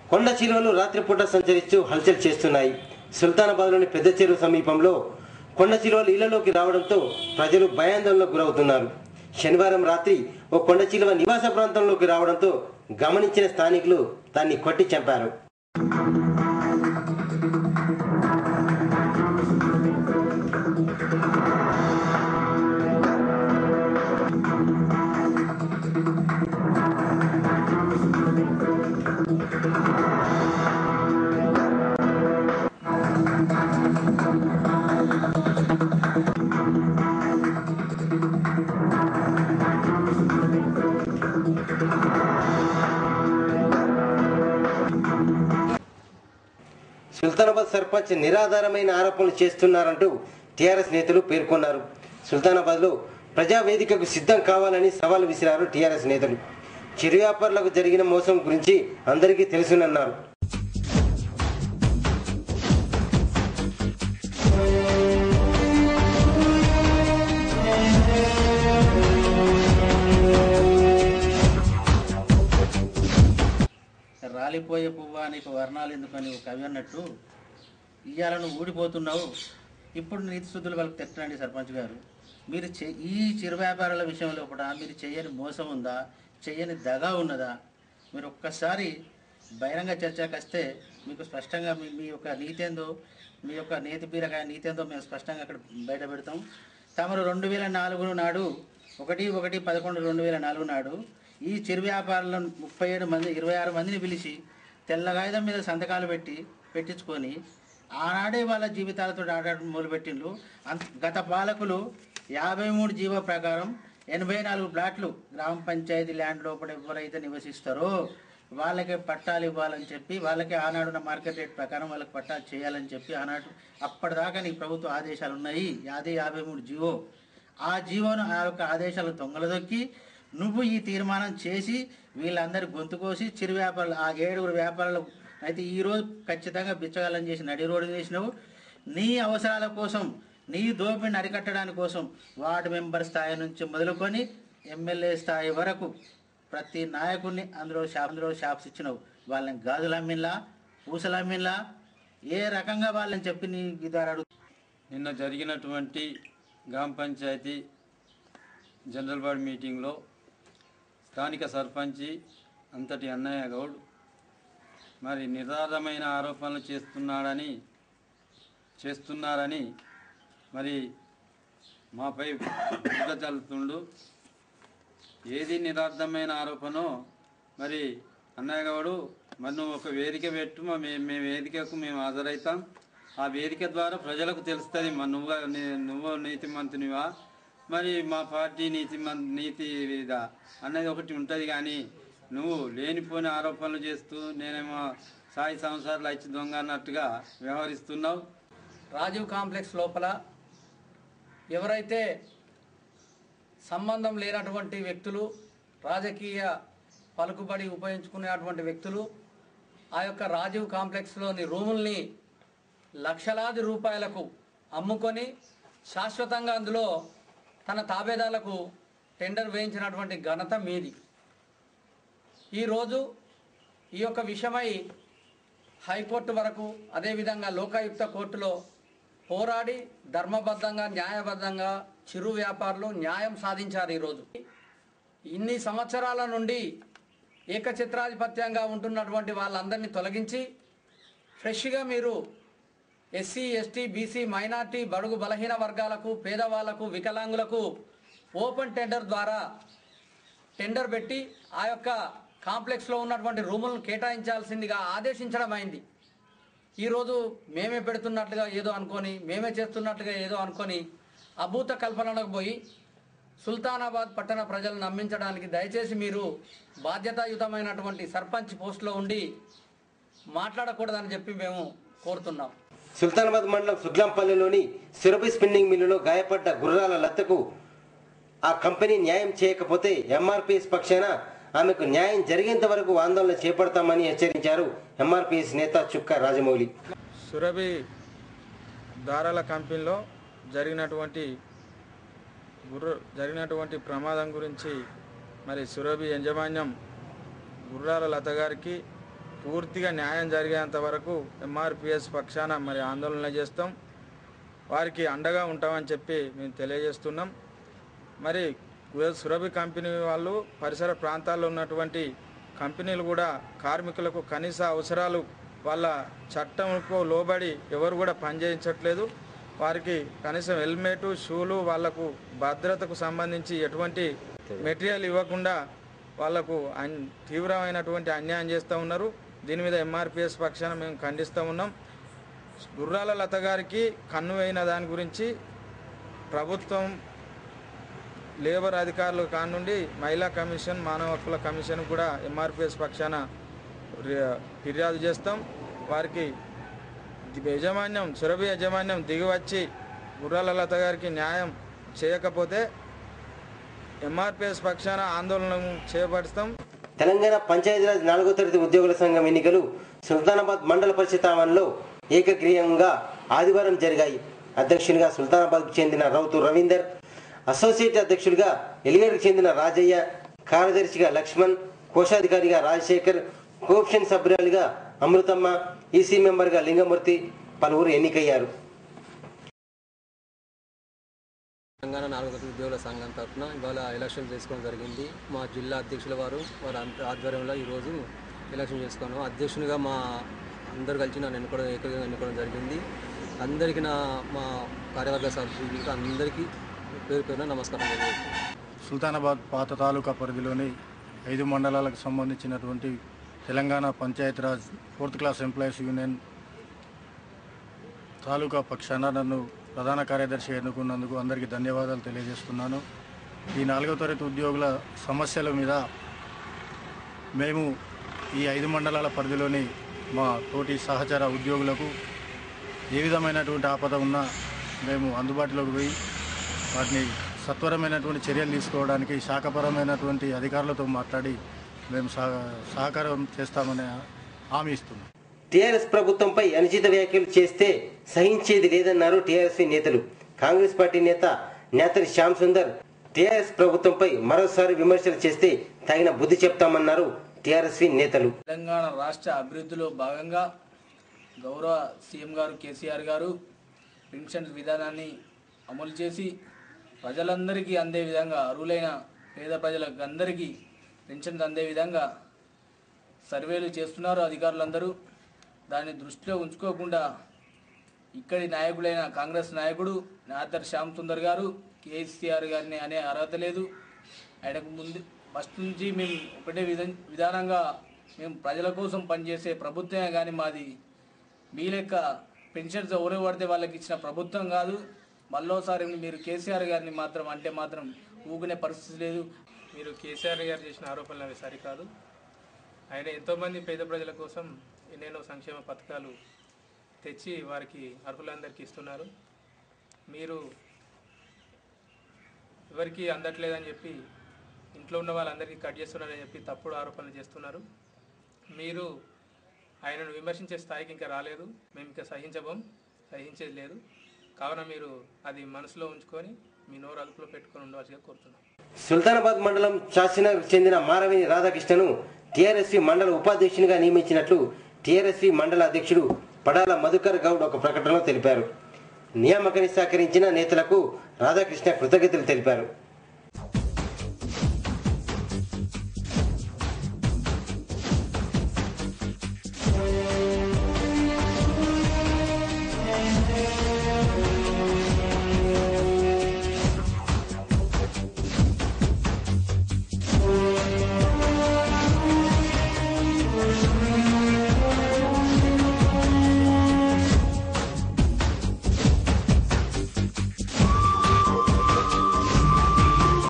కొండ చిలువలు రాత్రిపూట సంచరిస్తూ హల్చల్ చేస్తున్నాయి. సుల్తానాబాద్లోని పెద్ద చెరువు సమీపంలో కొండ చిలువలు ఇళ్లలోకి రావడంతో ప్రజలు భయాందోళనకు గురవుతున్నారు. శనివారం రాత్రి ఓ కొండ చిలువ నివాస ప్రాంతంలోకి రావడంతో గమనించిన స్థానికులు దాన్ని కొట్టి చంపారు. సుల్తానాబాద్ సర్పంచ్ నిరాధారమైన ఆరోపణలు చేస్తున్నారంటూ టీఆర్ఎస్ నేతలు పేర్కొన్నారు. సుల్తానాబాద్లో ప్రజావేదికకు సిద్ధం కావాలని సవాల్ విసిరారు టీఆర్ఎస్ నేతలు. చిరు వ్యాపారులకు జరిగిన మోసం గురించి అందరికీ తెలుసునన్నారు. రాలిపోయే పువ్వా నీకు వర్ణాలు ఎందుకని ఒక కవి అన్నట్టు ఇవాళ నువ్వు ఊడిపోతున్నావు. ఇప్పుడు నీతి శుద్ధులు వాళ్ళకి తెట్టండి సర్పంచ్ గారు. మీరు ఈ చిరు వ్యాపారాల విషయంలో కూడా మీరు చేయని మోసం ఉందా, చేయని దగా ఉన్నదా? మీరు ఒక్కసారి బహిరంగ చర్చకు వస్తే మీకు స్పష్టంగా మీ యొక్క నీతి ఏందో, మీ యొక్క నీతి పీరకాయ నీతి ఏందో మేము స్పష్టంగా అక్కడ బయట పెడతాం. తమరు 2004 నాడు 1/11/2004 నాడు ఈ చిరు వ్యాపారంలో 37 మంది 26 మందిని పిలిచి తెల్ల కాగితం మీద సంతకాలు పెట్టించుకొని ఆనాడే వాళ్ళ జీవితాలతో ఆడటం మొదలుపెట్టిండ్రు. గత పాలకులు 53 జీవో ప్రకారం 84 ప్లాట్లు గ్రామ పంచాయతీ ల్యాండ్ లోపల ఎవరైతే నివసిస్తారో వాళ్ళకే పట్టాలు ఇవ్వాలని చెప్పి, వాళ్ళకి ఆనాడున్న మార్కెట్ రేట్ ప్రకారం వాళ్ళకి పట్టాలు చేయాలని చెప్పి ఆనాడు అప్పటిదాకా నీకు ప్రభుత్వ ఆదేశాలు ఉన్నాయి. అదే 53 జీవో. ఆ జీవోను ఆ యొక్క ఆదేశాలు దొంగలదొక్కి నువ్వు ఈ తీర్మానం చేసి వీళ్ళందరి గొంతు కోసి చిరు వ్యాపారులు ఆ 7 వ్యాపారాలు అయితే ఈరోజు ఖచ్చితంగా బిచ్చగాలని చేసి నడి రోడ్డు చేసినావు. నీ అవసరాల కోసం, నీ దోపిడిని అరికట్టడానికి కోసం వార్డు మెంబర్ స్థాయి నుంచి మొదలుకొని ఎమ్మెల్యే స్థాయి వరకు ప్రతి నాయకుడిని అందులో షాప్స్ ఇచ్చినావు. వాళ్ళని గాజులు అమ్మిన్లా, పూసలు అమ్మిన్లా, ఏ రకంగా వాళ్ళని చెప్పి నీ ద్వారా నిన్న జరిగినటువంటి గ్రామ పంచాయతీ జనరల్ బాడీ మీటింగ్లో స్థానిక సర్పంచి అంతటి అన్నయ్య గౌడ్ మరి నిరాధారమైన ఆరోపణలు చేస్తున్నారని మరి మాపై బురద చల్లుతుండు. ఏది నిరార్థమైన ఆరోపణో మరి అన్నయ్య గౌడు, మరి నువ్వు ఒక వేదిక పెట్టు, మేము వేదికకు మేము హాజరవుతాం. ఆ వేదిక ద్వారా ప్రజలకు తెలుస్తుంది మరి నువ్వు నీతిమంతునివా, మరి మా పార్టీ నీతి అనేది ఒకటి ఉంటుంది. కానీ నువ్వు లేనిపోని ఆరోపణలు చేస్తూ నేనేమో సాయి సంసారాలు ఇచ్చి దొంగ అన్నట్టుగా వ్యవహరిస్తున్నావు. రాజీవ్ కాంప్లెక్స్ లోపల ఎవరైతే సంబంధం లేనటువంటి వ్యక్తులు, రాజకీయ పలుకుబడి ఉపయోగించుకునేటువంటి వ్యక్తులు ఆ యొక్క రాజీవ్ కాంప్లెక్స్లోని రూముల్ని లక్షలాది రూపాయలకు అమ్ముకొని శాశ్వతంగా అందులో తన తాబేదాలకు టెండర్ వేయించినటువంటి ఘనత మీది. ఈరోజు ఈ యొక్క విషయమై హైకోర్టు వరకు, అదేవిధంగా లోకాయుక్త కోర్టులో పోరాడి ధర్మబద్ధంగా న్యాయబద్ధంగా చిరు వ్యాపారులు న్యాయం సాధించారు. ఈరోజు ఇన్ని సంవత్సరాల నుండి ఏకఛత్రాధిపత్యంగా ఉంటున్నటువంటి వాళ్ళందరినీ తొలగించి ఫ్రెష్గా మీరు ఎస్సీ, ఎస్టీ, బీసీ, మైనార్టీ, బడుగు బలహీన వర్గాలకు, పేదవాళ్లకు, వికలాంగులకు ఓపెన్ టెండర్ ద్వారా టెండర్ పెట్టి ఆ యొక్క కాంప్లెక్స్లో ఉన్నటువంటి రూములను కేటాయించాల్సిందిగా ఆదేశించడం అయింది. ఈరోజు మేమే పెడుతున్నట్లుగా ఏదో అనుకొని, మేమే చేస్తున్నట్లుగా ఏదో అనుకొని అభూత కల్పనలకు పోయి సుల్తానాబాద్ పట్టణ ప్రజలను నమ్మించడానికి దయచేసి మీరు బాధ్యతాయుతమైనటువంటి సర్పంచ్ పోస్టులో ఉండి మాట్లాడకూడదని చెప్పి మేము కోరుతున్నాం. సుల్తానాబాద్ మండలం సుగ్లాంపల్లిలోని సురభి స్పిన్నింగ్ మిల్లులో గాయపడ్డ గుర్రాల లతకు ఆ కంపెనీ న్యాయం చేయకపోతే ఎంఆర్పీఎస్ పక్షాన ఆమెకు న్యాయం జరిగేంత వరకు ఆందోళన చేపడతామని హెచ్చరించారు ఎంఆర్పీఎస్ నేత చుక్క రాజమౌళి. సురభి దారాల కంపెనీలో జరిగినటువంటి ప్రమాదం గురించి మరి సురభి యాజమాన్యం గుర్రాల లత గారికి పూర్తిగా న్యాయం జరిగేంత వరకు ఎంఆర్పిఎస్ పక్షాన మరి ఆందోళన చేస్తాం, వారికి అండగా ఉంటామని చెప్పి మేము తెలియజేస్తున్నాం. మరి సురభి కంపెనీ వాళ్ళు పరిసర ప్రాంతాల్లో ఉన్నటువంటి కంపెనీలు కూడా కార్మికులకు కనీస అవసరాలు వాళ్ళ చట్టంకు లోబడి ఎవరు కూడా పనిచేయించట్లేదు. వారికి కనీసం హెల్మెట్, షూలు, వాళ్లకు భద్రతకు సంబంధించి ఎటువంటి మెటీరియల్ ఇవ్వకుండా వాళ్లకు తీవ్రమైనటువంటి అన్యాయం చేస్తూ ఉన్నారు. దీని మీద ఎంఆర్పిఎస్ పక్షాన మేము ఖండిస్తూ ఉన్నాం. గుర్రాల లత గారికి కన్ను అయిన దాని గురించి ప్రభుత్వం, లేబర్ అధికారులు కానుండి మహిళా కమిషన్, మానవ హక్కుల కమిషన్ కూడా ఎంఆర్పిఎస్ పక్షాన ఫిర్యాదు చేస్తాం. వారికి యజమాన్యం, సురభి యాజమాన్యం దిగివచ్చి గుర్రాల లత గారికి న్యాయం చేయకపోతే ఎంఆర్పిఎస్ పక్షాన ఆందోళన చేపడతాం. తెలంగాణ పంచాయతీరాజ్ 4వ తరగతి ఉద్యోగుల సంఘం ఎన్నికలు సుల్తానాబాద్ మండల పరిషత్ ఆవరణలో ఏకగ్రీవంగా ఆదివారం జరిగాయి. అధ్యక్షునిగా సుల్తానాబాద్కు చెందిన రౌతు రవీందర్, అసోసియేట్ అధ్యక్షుడిగా ఎలిగడ్కు చెందిన రాజయ్య, కార్యదర్శిగా లక్ష్మణ్, కోశాధికారిగా రాజశేఖర్, కోఆప్షన్ సభ్యురాలిగా అమృతమ్మ, ఈసీ మెంబర్గా లింగమూర్తి పలువురు ఎన్నికయ్యారు. తెలంగాణ 4వ తరగతి ఉద్యోగుల సంఘం తరఫున ఇవాళ ఎలక్షన్ చేసుకోవడం జరిగింది. మా జిల్లా అధ్యక్షుల వారి ఆధ్వర్యంలో ఈరోజు ఎలక్షన్ చేసుకున్నాం. అధ్యక్షునిగా మా అందరు కలిసి నన్ను ఎన్నుకోవడం జరిగింది. అందరికీ మా కార్యవర్గ సభ్యులకు అందరికీ పేరు పేరున నమస్కారం తెలియజేస్తున్నాను. సుల్తానాబాద్ పాత తాలూకా పరిధిలోని 5 మండలాలకు సంబంధించినటువంటి Telangana Panchayati Raj 4th class employees union taluka పక్షాన నన్ను ప్రధాన కార్యదర్శి ఎన్నుకున్నందుకు అందరికీ ధన్యవాదాలు తెలియజేస్తున్నాను. ఈ 4వ తరగతి ఉద్యోగుల సమస్యల మీద మేము ఈ 5 మండలాల పరిధిలోని మా తోటి సహచర ఉద్యోగులకు ఏ విధమైనటువంటి ఆపద ఉన్నా మేము అందుబాటులోకి పోయి వాటిని సత్వరమైనటువంటి చర్యలు తీసుకోవడానికి శాఖపరమైనటువంటి అధికారులతో మాట్లాడి మేము సహకారం చేస్తామని హామీ ఇస్తున్నాం. టీఆర్ఎస్ ప్రభుత్వంపై అనుచిత వ్యాఖ్యలు చేస్తే సహించేది లేదన్నారు టీఆర్ఎస్ నేతలు. కాంగ్రెస్ పార్టీ నేత నేతరి శ్యామ్ సుందర్ టీఆర్ఎస్ ప్రభుత్వంపై మరోసారి విమర్శలు చేస్తే తగిన బుద్ధి చెప్తామన్నారు టీఆర్ఎస్ నేతలు. తెలంగాణ రాష్ట్ర అభివృద్ధిలో భాగంగా గౌరవ సీఎం గారు కేసీఆర్ గారు పెన్షన్ విధానాన్ని అమలు చేసి ప్రజలందరికీ అందే విధంగా, అర్హులైన పేద ప్రజలకు అందరికీ పెన్షన్ అందే విధంగా సర్వేలు చేస్తున్నారు అధికారులందరూ. దాన్ని దృష్టిలో ఉంచుకోకుండా ఇక్కడి నాయకులైన కాంగ్రెస్ నాయకుడు నేతర్ శ్యామ్ సుందర్ గారు కేసీఆర్ గారిని అనే అర్హత లేదు. ఆయనకు ముందు ఫస్ట్ నుంచి మేము ఒకటే విధానంగా మేము ప్రజల కోసం పనిచేసే ప్రభుత్వమే కానీ మాది మీ లెక్క పెన్షన్స్ ఎవరు పడితే వాళ్ళకి ఇచ్చిన ప్రభుత్వం కాదు. మళ్ళోసారి మీరు కేసీఆర్ గారిని మాత్రం ఊకునే పరిస్థితి లేదు. మీరు కేసీఆర్ గారు చేసిన ఆరోపణలు అవి సరికాదు. ఆయన ఎంతోమంది పేద ప్రజల కోసం ఎన్నెన్నో సంక్షేమ పథకాలు తెచ్చి వారికి అర్హులందరికీ ఇస్తున్నారు. మీరు ఎవరికి అందట్లేదని చెప్పి ఇంట్లో ఉన్న వాళ్ళందరికీ కట్ చేస్తున్నారని చెప్పి తప్పుడు ఆరోపణలు చేస్తున్నారు. మీరు ఆయనను విమర్శించే స్థాయికి ఇంకా రాలేదు. మేము ఇంకా సహించేది లేదు. కావున మీరు అది మనసులో ఉంచుకొని మీ నోరు అదుపులో పెట్టుకొని ఉండవలసిగా కోరుతున్నాం. సుల్తానాబాద్ మండలం చాసినగర్కు చెందిన మారవేణి రాధాకృష్ణను టీఆర్ఎస్వి మండల ఉపాధ్యక్షునిగా నియమించినట్లు టీఆర్ఎస్వి మండల అధ్యక్షుడు పడాల మధుకర్ గౌడ్ ఒక ప్రకటనలో తెలిపారు. నియామకాన్ని సహకరించిన నేతలకు రాధాకృష్ణ కృతజ్ఞతలు తెలిపారు.